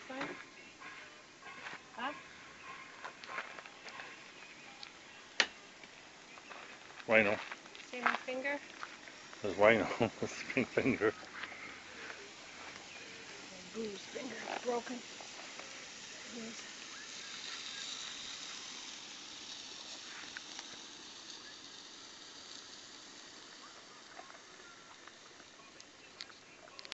side? Huh? Rhino. See my finger? There's Rhino. That's the pink finger. Boo's finger is broken. Here's